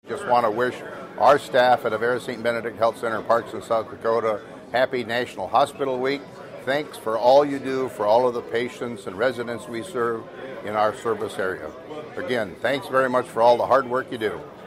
Just want to wish our staff at Avera St. Benedict Health Center in Parkston, South Dakota, happy National Hospital Week. Thanks for all you do for all of the patients and residents we serve in our service area. Again, thanks very much for all the hard work you do.